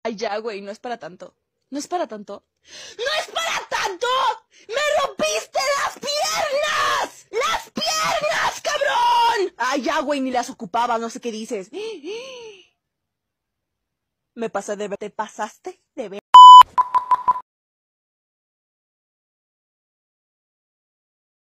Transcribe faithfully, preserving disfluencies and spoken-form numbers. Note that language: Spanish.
Ay, ya, güey, no es para tanto. No es para tanto. ¡No es para tanto! ¡Me rompiste las piernas! ¡Las piernas, cabrón! Ay, ya, güey, ni las ocupaba, no sé qué dices. Me pasé de ver. ¿Te pasaste de ver?